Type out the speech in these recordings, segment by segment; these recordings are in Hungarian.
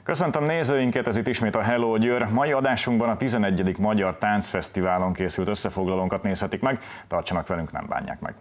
Köszöntöm nézőinket, ez itt ismét a Hello Győr. Mai adásunkban a 11. Magyar Táncfesztiválon készült összefoglalónkat nézhetik meg. Tartsanak velünk, nem bánják meg!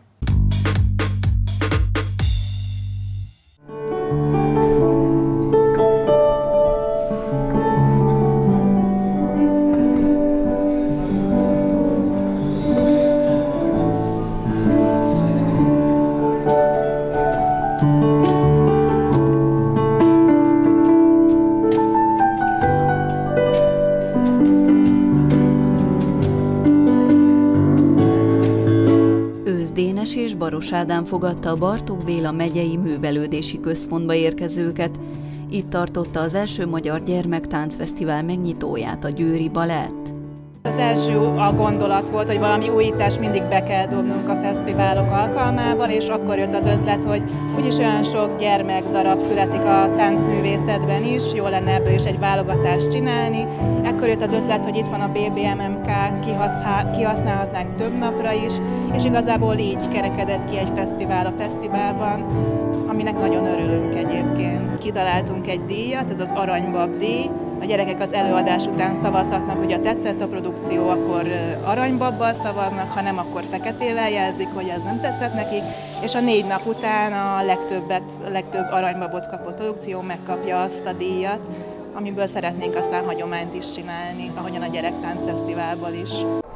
Dénes és Baros Ádám fogadta a Bartók Béla Megyei Művelődési Központba érkezőket. Itt tartotta az első Magyar Gyermektáncfesztivál megnyitóját a Győri Balett. Az első a gondolat volt, hogy valami újítást mindig be kell dobnunk a fesztiválok alkalmával, és akkor jött az ötlet, hogy úgyis olyan sok gyermekdarab születik a táncművészetben is, jó lenne ebből is egy válogatást csinálni. Ekkor jött az ötlet, hogy itt van a BBMMK, kihasználhatnánk több napra is, és igazából így kerekedett ki egy fesztivál a fesztiválban, aminek nagyon örülünk egyébként. Kitaláltunk egy díjat, ez az Aranybab díj. A gyerekek az előadás után szavazhatnak, hogy ha tetszett a produkció, akkor aranybabbal szavaznak, ha nem, akkor feketével jelzik, hogy ez nem tetszett nekik, és a 4 nap után a legtöbb aranybabot kapott produkció megkapja azt a díjat, amiből szeretnénk aztán hagyományt is csinálni, ahogyan a Gyerektáncfesztiválból is.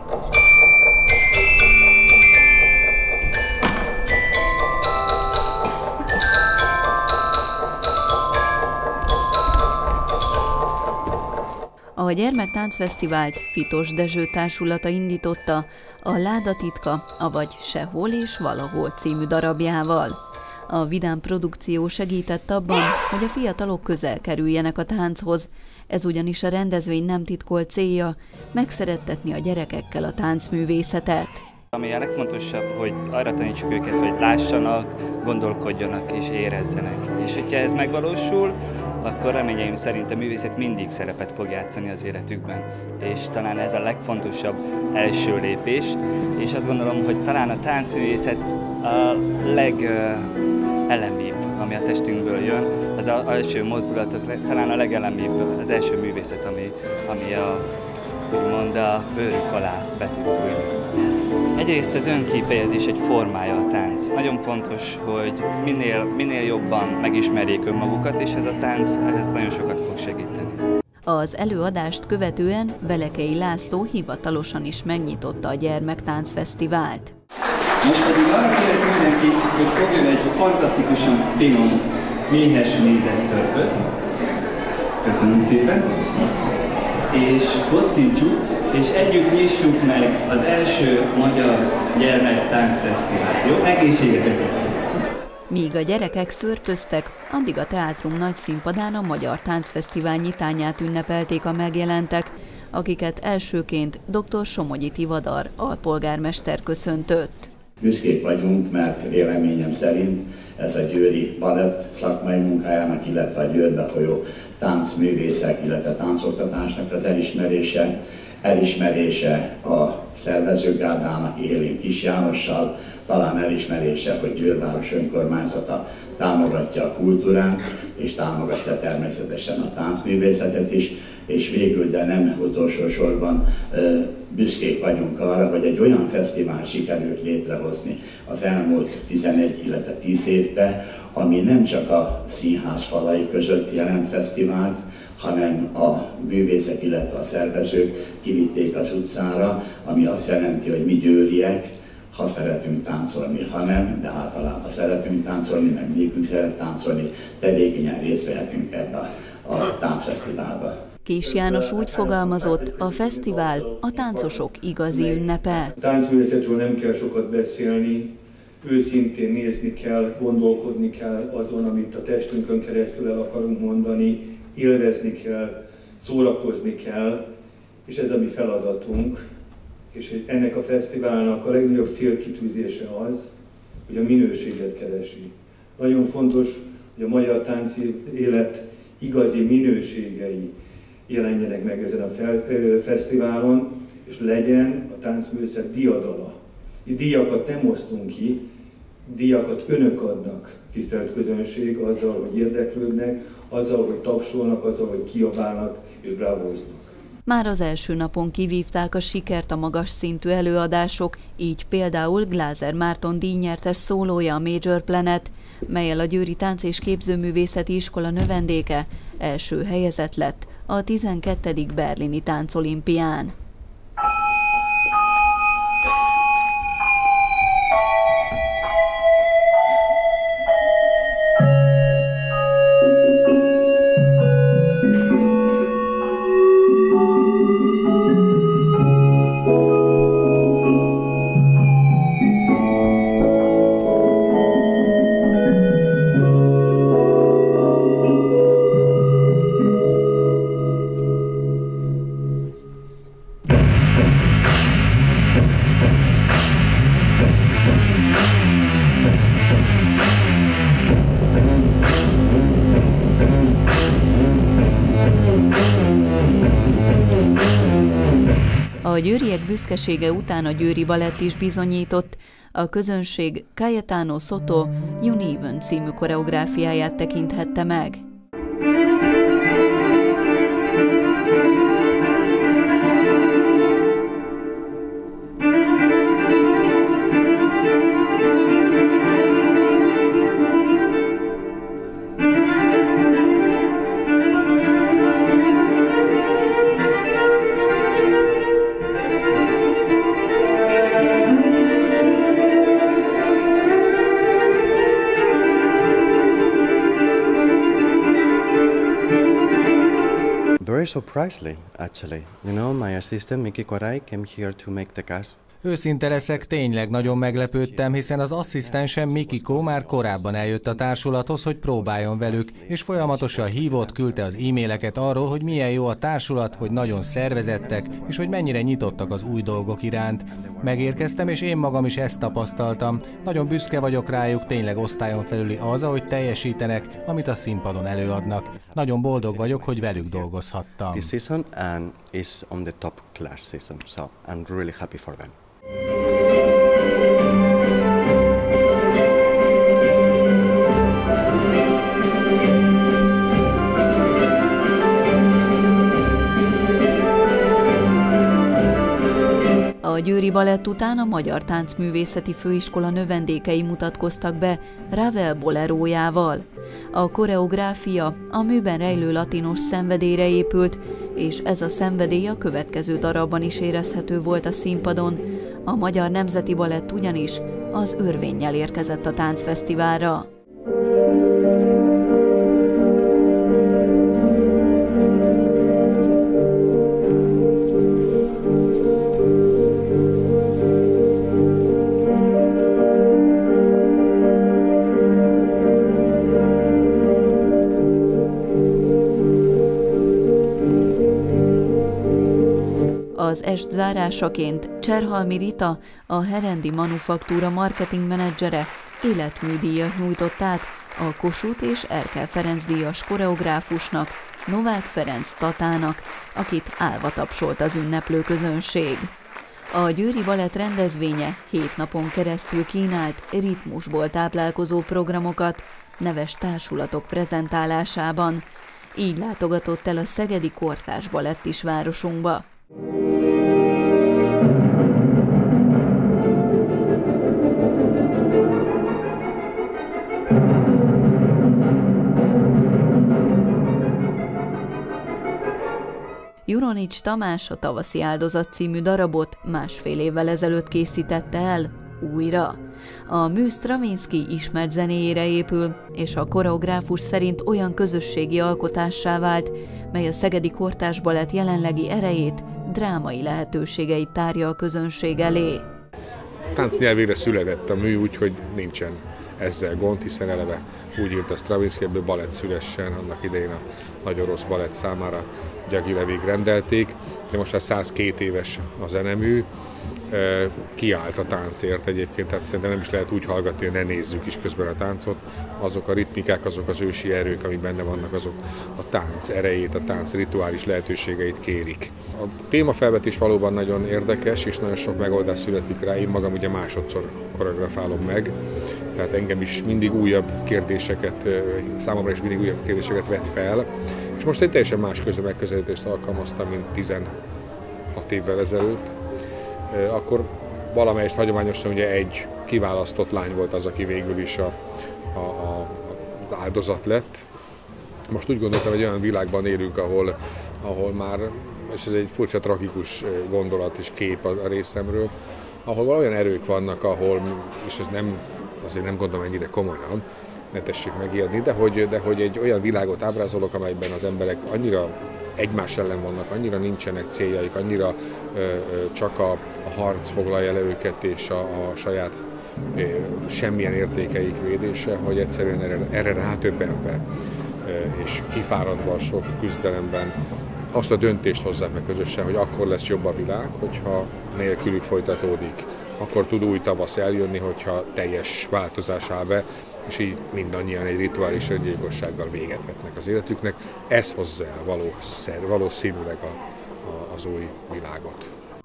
A Gyermektáncfesztivált Fitos Dezső társulata indította a Láda titka, avagy Sehol és valahol című darabjával. A vidám produkció segített abban, hogy a fiatalok közel kerüljenek a tánchoz, ez ugyanis a rendezvény nem titkolt célja, megszerettetni a gyerekekkel a táncművészetet. Ami a legfontosabb, hogy arra tanítsuk őket, hogy lássanak, gondolkodjanak és érezzenek. És hogyha ez megvalósul, akkor reményeim szerint a művészet mindig szerepet fog játszani az életükben. És talán ez a legfontosabb első lépés, és azt gondolom, hogy talán a táncművészet a legelemibb, ami a testünkből jön, az első mozdulatok, talán a legelemibb, az első művészet, ami úgymond a bőrük alá betűnő. Egyrészt az önkifejezés egy formája a tánc. Nagyon fontos, hogy minél jobban megismerjék önmagukat, és ez a tánc ez nagyon sokat fog segíteni. Az előadást követően Belekei László hivatalosan is megnyitotta a Gyermektáncfesztivált. Most pedig arra kérek mindenkit, hogy fogjon egy fantasztikusan finom, méhes mézes szörpöt. Köszönöm szépen! És kocincsuk, és együtt nyissuk meg az első Magyar Gyermektáncfesztivált. Jó? Egészségetekre! Míg a gyerekek szörpöztek, addig a teátrum nagy színpadán a Magyar Táncfesztivál nyitányát ünnepelték a megjelentek, akiket elsőként dr. Somogyi Tivadar alpolgármester köszöntött. Büszkék vagyunk, mert véleményem szerint ez a győri balett szakmai munkájának, illetve a Győrbe folyó táncművészek, illetve táncoktatásnak az elismerése a szervezőgárdának, Élén Kis Jánossal, talán elismerése, hogy Győrváros önkormányzata támogatja a kultúrát, és támogatja természetesen a táncművészetet is, és végül, de nem utolsó sorban büszkék vagyunk arra, hogy egy olyan fesztivál sikerült létrehozni az elmúlt 11, illetve 10 évben, ami nem csak a színház falai között jelent fesztivált, hanem a művészek, illetve a szervezők kivitték az utcára, ami azt jelenti, hogy mi győriek, ha szeretünk táncolni, ha nem, de általában szeretünk táncolni, meg nélkünk szeret táncolni, tevékenyen részt vehetünk ebbe a táncfesztiválba. Kis János úgy fogalmazott, a fesztivál a táncosok igazi ünnepe. A táncművészetről nem kell sokat beszélni, őszintén nézni kell, gondolkodni kell azon, amit a testünkön keresztül el akarunk mondani, élvezni kell, szórakozni kell, és ez a mi feladatunk. És ennek a fesztiválnak a legnagyobb célkitűzése az, hogy a minőséget keresi. Nagyon fontos, hogy a magyar táncélet igazi minőségei jelenjenek meg ezen a fesztiválon, és legyen a táncművészet diadala. Díjakat nem osztunk ki, díjakat önök adnak, tisztelt közönség, azzal, hogy érdeklődnek, azzal, hogy tapsolnak, azzal, hogy kiabálnak és brávóznak. Már az első napon kivívták a sikert a magas szintű előadások, így például Glázer Márton díjnyertes szólója a Major Planet, mellyel a Győri Tánc- és Képzőművészeti Iskola növendéke első helyezett lett a 12. berlini táncolimpián. A győriek büszkesége után a Győri Balett is bizonyított, a közönség Cayetano Soto Uneven című koreográfiáját tekinthette meg. Very surprisingly, actually. You know, my assistant Miki Korai came here to make the cast. Őszinte leszek, tényleg nagyon meglepődtem, hiszen az asszisztensem Mikiko már korábban eljött a társulathoz, hogy próbáljon velük, és folyamatosan hívott, küldte az e-maileket arról, hogy milyen jó a társulat, hogy nagyon szervezettek, és hogy mennyire nyitottak az új dolgok iránt. Megérkeztem, és én magam is ezt tapasztaltam. Nagyon büszke vagyok rájuk, tényleg osztályon felüli az, ahogy teljesítenek, amit a színpadon előadnak. Nagyon boldog vagyok, hogy velük dolgozhattam. This season and is on the top class season, so I'm really happy for them. A Győri Balett után a Magyar Táncművészeti Főiskola növendékei mutatkoztak be Ravel bolerójával. A koreográfia a műben rejlő latinos szenvedélyre épült, és ez a szenvedély a következő darabban is érezhető volt a színpadon. A Magyar Nemzeti Balett ugyanis az örvénnyel érkezett a táncfesztiválra. Az est zárásaként Cserhalmi Rita, a Herendi Manufaktúra marketing menedzsere életműdíjat nyújtott át a Kossuth és Erkel Ferenc díjas koreográfusnak, Novák Ferenc Tatának, akit állva tapsolt az ünneplő közönség. A Győri Balett rendezvénye 7 napon keresztül kínált ritmusból táplálkozó programokat neves társulatok prezentálásában. Így látogatott el a szegedi Kortárs Balett is városunkba. Juronics Tamás a Tavaszi áldozat című darabot másfél évvel ezelőtt készítette el újra. A mű Stravinsky ismert zenéjére épül, és a koreográfus szerint olyan közösségi alkotássá vált, mely a szegedi Kortárs Balett jelenlegi erejét, drámai lehetőségeit tárja a közönség elé. Táncnyelvére született a mű, úgyhogy nincsen ezzel gond, hiszen eleve úgy írta Stravinsky, ebből balett szülessen, annak idején a Nagy Orosz Balett számára Gyagilevig rendelték, de most már 102 éves a zenemű, kiállt a táncért egyébként, tehát szerintem nem is lehet úgy hallgatni, hogy ne nézzük is közben a táncot. Azok a ritmikák, azok az ősi erők, amik benne vannak, azok a tánc erejét, a tánc rituális lehetőségeit kérik. A témafelvetés valóban nagyon érdekes, és nagyon sok megoldás születik rá. Én magam ugye másodszor koreografálom meg, tehát engem is mindig újabb kérdéseket, számomra is mindig újabb kérdéseket vet fel, és most egy teljesen más megközelítést alkalmaztam, mint 16 évvel ezelőtt. Akkor valamelyest hagyományosan ugye egy kiválasztott lány volt az, aki végül is az áldozat lett. Most úgy gondoltam, hogy olyan világban élünk, ahol már, és ez egy furcsa tragikus gondolat és kép a részemről, ahol olyan erők vannak, és ez azért nem gondolom ennyire komolyan, ne tessék megijedni, de hogy egy olyan világot ábrázolok, amelyben az emberek annyira egymás ellen vannak, annyira nincsenek céljaik, annyira csak a harc foglalja el őket, és a saját semmilyen értékeik védése, hogy egyszerűen erre rátöbbenve és kifáradva a sok küzdelemben azt a döntést hozzák meg közösen, hogy akkor lesz jobb a világ, hogyha nélkülük folytatódik, akkor tud új tavasz eljönni, hogyha teljes változás áll be, és így mindannyian egy rituális öngyilkossággal véget vetnek az életüknek. Ez hozza el valószínűleg az új világot.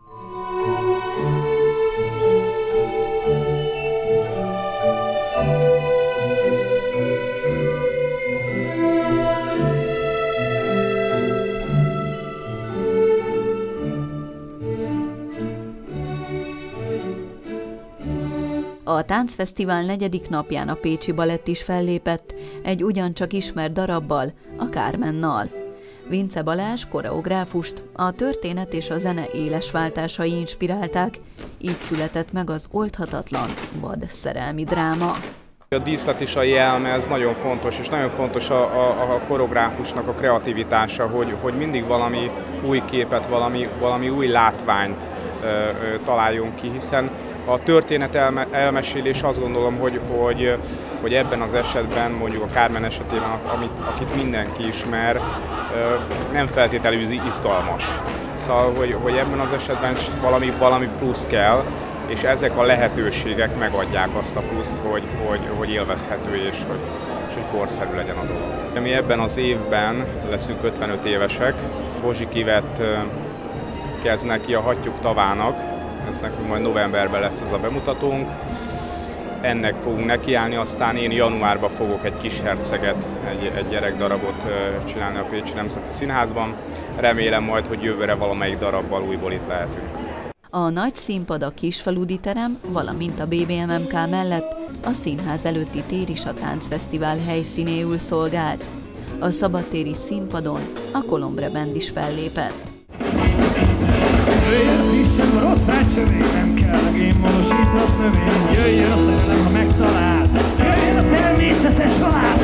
A táncfesztivál 4. napján a Pécsi Balett is fellépett, egy ugyancsak ismert darabbal, a Carmennal. Vince Balázs koreográfust a történet és a zene éles váltásai inspirálták, így született meg az oldhatatlan vad szerelmi dráma. A díszlet és a jelmez nagyon fontos, és nagyon fontos a koreográfusnak a kreativitása, hogy mindig valami új képet, valami új látványt találjunk ki, hiszen a történet elmesélés azt gondolom, hogy ebben az esetben, mondjuk a Carmen esetében, akit mindenki ismer, nem feltétlenül izgalmas. Szóval, hogy ebben az esetben valami plusz kell, és ezek a lehetőségek megadják azt a pluszt, hogy élvezhető és hogy korszerű legyen a dolog. Mi ebben az évben leszünk 55 évesek, Bozsikivet kezd neki a Hattyúk tavának, ez nekünk majd novemberben lesz ez a bemutatónk. Ennek fogunk nekiállni, aztán én januárban fogok egy kis herceget, egy gyerekdarabot csinálni a Pécsi Nemzeti Színházban. Remélem majd, hogy jövőre valamelyik darabbal újból itt lehetünk. A nagy színpad, a Kisfaludi terem, valamint a BBMMK mellett a színház előtti tér is a táncfesztivál helyszínéül szolgált. A szabadtéri színpadon a Colombre Band is fellépett. Jöjjön a frissen marott vágycsövény, nem kell a génmódosított növény. Jöjjön a szerelem, ha megtalál, jöjjön a természetes halál.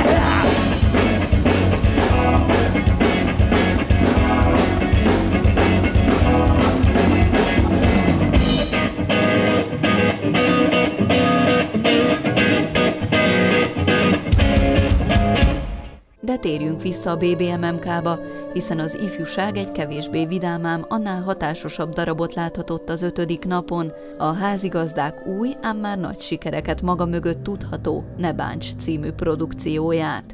De térjünk vissza a BBMMK-ba, hiszen az ifjúság egy kevésbé vidámám, annál hatásosabb darabot láthatott az 5. napon, a Házigazdák új, ám már nagy sikereket maga mögött tudható Ne bánts című produkcióját.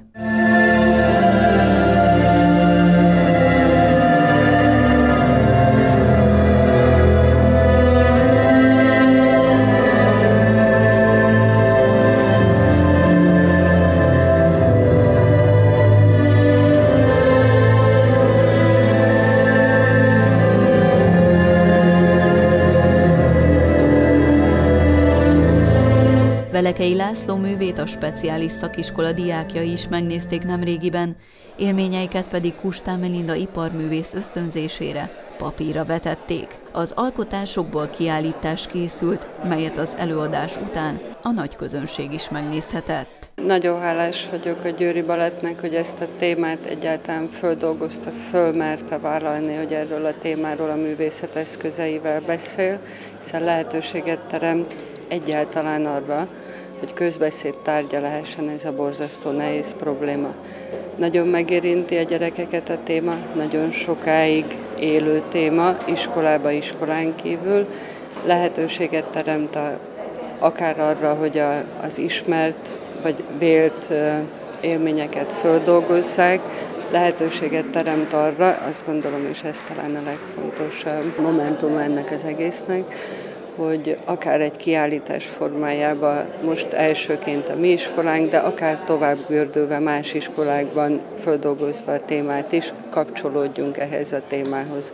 Velekei László művét a speciális szakiskola diákjai is megnézték nemrégiben, élményeiket pedig Kustán Melinda iparművész ösztönzésére papírra vetették. Az alkotásokból kiállítás készült, melyet az előadás után a nagy közönség is megnézhetett. Nagyon hálás vagyok a Győri Balettnek, hogy ezt a témát egyáltalán földolgozta, fölmerte vállalni, hogy erről a témáról a művészet eszközeivel beszél, hiszen lehetőséget teremt egyáltalán arra, hogy közbeszéd tárgya lehessen ez a borzasztó nehéz probléma. Nagyon megérinti a gyerekeket a téma, nagyon sokáig élő téma, iskolába, iskolán kívül. Lehetőséget teremt akár arra, hogy az ismert vagy vélt élményeket földolgozzák, lehetőséget teremt arra, azt gondolom, és ez talán a legfontosabb momentum ennek az egésznek, hogy akár egy kiállítás formájában, most elsőként a mi iskolánk, de akár tovább gördülve más iskolákban földolgozva a témát is, kapcsolódjunk ehhez a témához.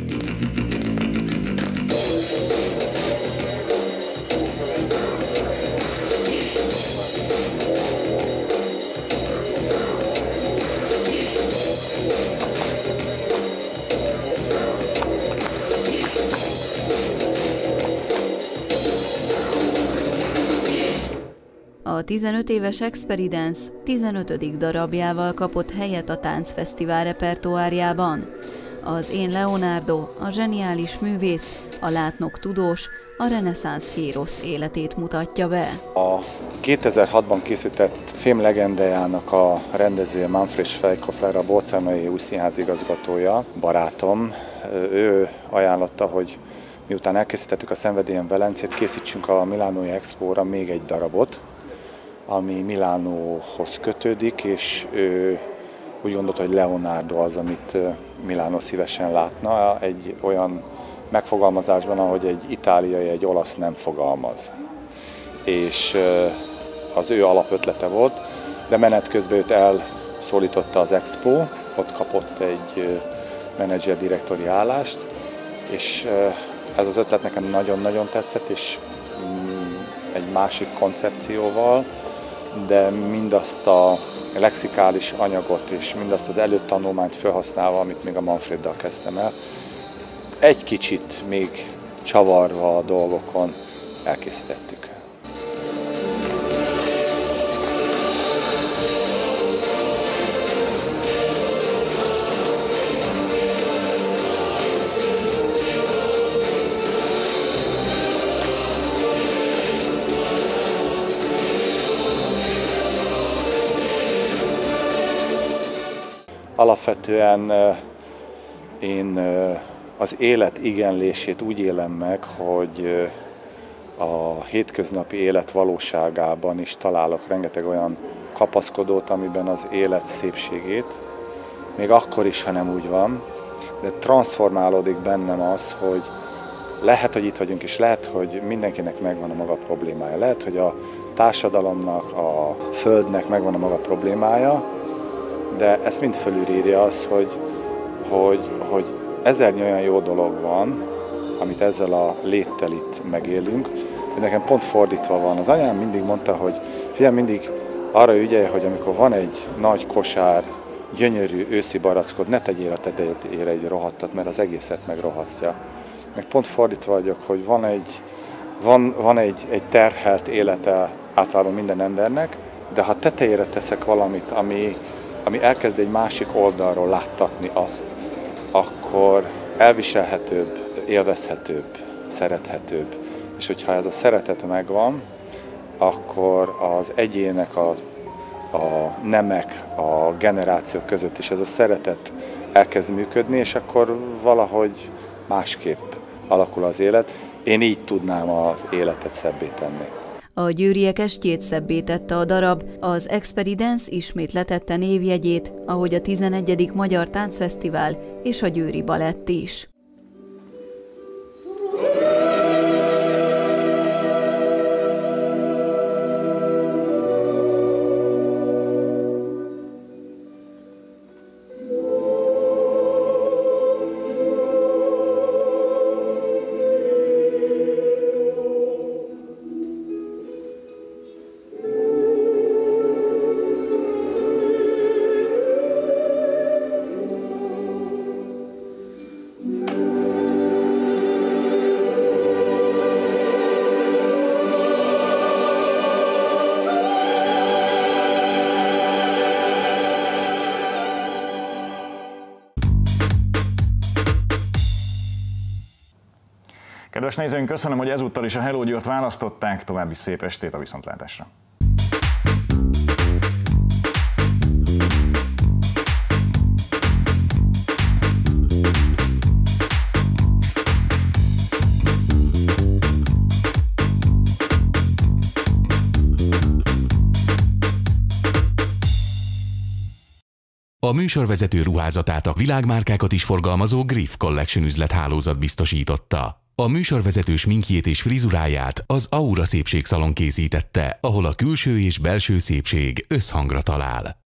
A 15 éves Experience 15. darabjával kapott helyet a táncfesztivál repertoárjában. Az Én Leonardo, a zseniális művész, a látnok tudós, a reneszánsz hérosz életét mutatja be. A 2006-ban készített film legendájának a rendezője Manfred Schweighofer, a Bolcámai új színház igazgatója, barátom. Ő ajánlotta, hogy miután elkészítettük a Szenvedélyen Velencét, készítsünk a Milánói Expóra még egy darabot, ami Milánóhoz kötődik, és ő úgy gondolta, hogy Leonardo az, amit Milánó szívesen látna, egy olyan megfogalmazásban, ahogy egy itáliai, egy olasz nem fogalmaz. És az ő alapötlete volt, de menet közben őt elszólította az Expo, ott kapott egy menedzser-direktori állást, és ez az ötlet nekem nagyon-nagyon tetszett, és egy másik koncepcióval, de mindazt a lexikális anyagot és mindazt az előtanulmányt felhasználva, amit még a Manfreddal kezdtem el, egy kicsit még csavarva a dolgokon elkészítettük. Alapvetően én az élet igenlését úgy élem meg, hogy a hétköznapi élet valóságában is találok rengeteg olyan kapaszkodót, amiben az élet szépségét, még akkor is, ha nem úgy van, de transformálódik bennem az, hogy lehet, hogy itt vagyunk, és lehet, hogy mindenkinek megvan a maga problémája. Lehet, hogy a társadalomnak, a földnek megvan a maga problémája, de ezt mind fölülírja az, hogy ezernyi olyan jó dolog van, amit ezzel a léttel itt megélünk, de nekem pont fordítva van. Az anyám mindig mondta, hogy fiam, mindig arra ügyelj, hogy amikor van egy nagy kosár, gyönyörű őszi barackod, ne tegyél a tetejére egy rohadtat, mert az egészet megrohasztja. Meg pont fordítva vagyok, hogy van egy terhelt élete általában minden embernek, de ha tetejére teszek valamit, ami elkezd egy másik oldalról láttatni azt, akkor elviselhetőbb, élvezhetőbb, szerethetőbb. És hogyha ez a szeretet megvan, akkor az egyének, a nemek, a generációk között is ez a szeretet elkezd működni, és akkor valahogy másképp alakul az élet. Én így tudnám az életet szebbé tenni. A győriek estjét szebbé tette a darab, az Experience ismét letette névjegyét, ahogy a 11. Magyar Táncfesztivál és a Győri Balett is. Kedves nézőink, köszönöm, hogy ezúttal is a Hello Győrt választották, további szép estét, a viszontlátásra! A műsorvezető ruházatát a világmárkákat is forgalmazó Griff Collection üzlethálózat biztosította. A műsorvezető sminkjét és frizuráját az Aura Szépségszalon készítette, ahol a külső és belső szépség összhangra talál.